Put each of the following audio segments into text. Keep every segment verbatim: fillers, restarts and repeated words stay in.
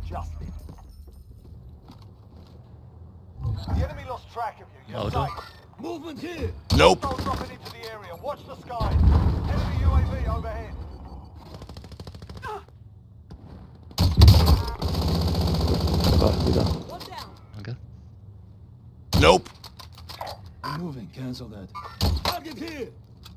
The enemy lost track of you. You're Auto. safe. Movement here. Nope. Hostiles dropping into the area. Watch the skies. Enemy U A V overhead. Ach, wieder. Danke. Nope. I'm moving. Cancel that. Target here.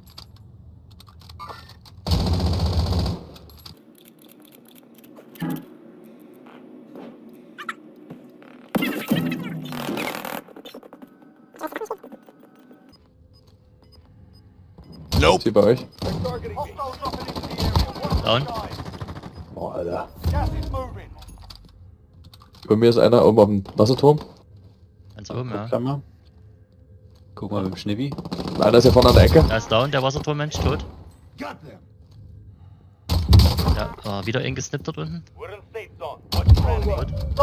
Nope. Hier bei euch. Hostiles dropping into the area. Watch Down. the skies. Oh, Alter. Gas is moving. Über mir ist einer oben auf dem Wasserturm. Ganz oben, ja. Klammer. Guck mal mit dem Schnippi. Einer ist hier vorne an der Ecke. Da ist down, der Wasserturmmensch tot. Got them. Ja, äh, wieder eng gesnippt dort unten. We're in safe zone. Watch friendly.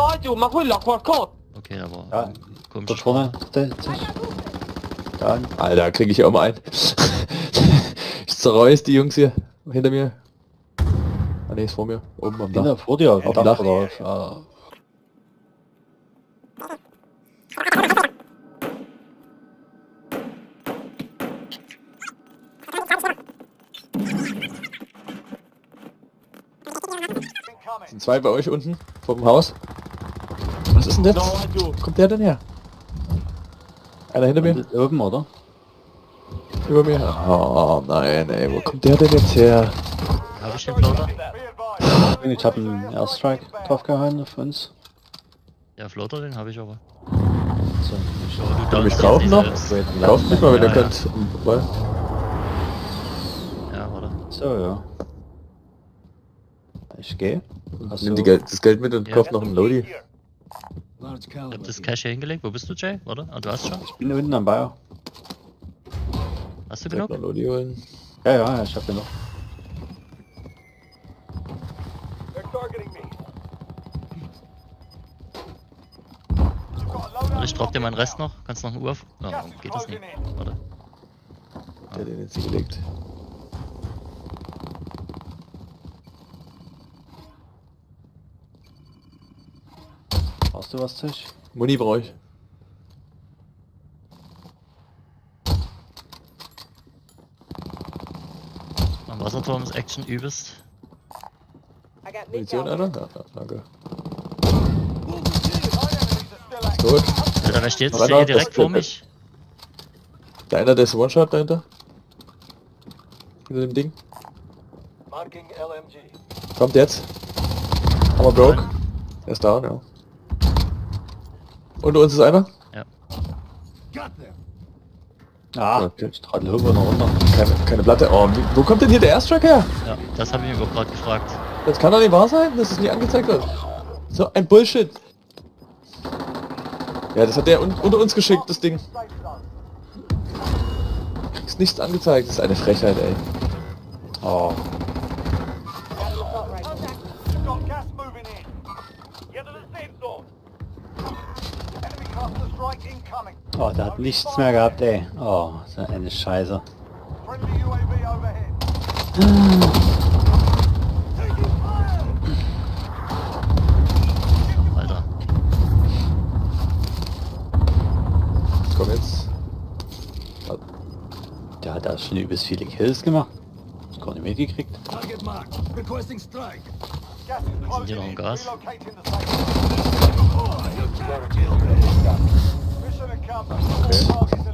Okay, da war Ja, komisch. dort vorne. Da, da. Alter, kriege ich ja auch mal ein. Ich zerreiß die Jungs hier. Hinter mir. Ah ne, ist vor mir. Oben am Hinter, Dach. vor dir. Auf dem dem Dach. Dach oder auf, ah. Incoming. Sind zwei bei euch unten vor dem Haus. Was ist denn das? Wo kommt der denn her? Einer hinter mir? Oben, oder? Über mir? Oh nein, ey, wo kommt der denn jetzt her? Habe ich den Floater? Be advised. Ich habe einen Airstrike draufgehauen auf uns. Ja, Floater, den habe ich aber. So, ich Aber du Wollt ihr mich downst kaufen jetzt noch? nicht selbst. Kauft mich mal, wenn Ja, ihr ja. könnt. Weil- Ja, warte. so, ja. Ich gehe. Hast Nimm du- die Geld, das Geld mit und Ja. kauf noch einen Lodi. Here. Large Ich caliber. hab das Cash hier hingelegt. Wo bist du, Jay? Oder? Ah, du hast schon? Ich bin unten am Bayer. Hast du Direkt genug? noch einen Lodi holen. Ja, ja, ich hab genug. They're targeting me. You've got a loadout Und ich drop dir meinen Rest inbound. noch. Kannst noch einen Uhr? Oh, geht das nicht. Warte. Der hat den jetzt hier gelegt. Brauchst du was, Tisch? Muni brauche ich. Am Wasserturm ist Action übelst. I got Munition einer? Ja, ja, danke. Movement here. Nine enemies are still active. Gut. Alter, wer steht Aber hier das- direkt das- vor mich? Der einer, der ist One-Shot dahinter. Hinter dem Ding. Marking L M G. Kommt jetzt. Hammer broke. Er ist down, ja. Unter uns ist einer. Got them. Ah, Okay. ich trottel Huber noch runter. Keine, keine Platte. Oh, wie, wo kommt denn hier der Airstrike her? Ja, das habe ich mir gerade gefragt. Das kann doch nicht wahr sein, dass es nicht angezeigt wird. So ein Bullshit. Ja, das hat der un unter uns geschickt, das Ding. Safe zone. Ist nichts angezeigt. Das ist eine Frechheit, ey. Oh, You've got gas moving in. Get to the safe zone. Enemy cluster strike incoming. oh, der hat nichts mehr gehabt, ey. Oh, so eine Scheiße. Friendly U A V overhead. Alter. Komm jetzt. Der hat da schon übelst viele Kills gemacht. Ich gar nicht mitgekriegt. Target marked. Requesting strike. Gas is hier closing noch ein in. Gas? Relocating the safe zone. Mission accomplished. All targets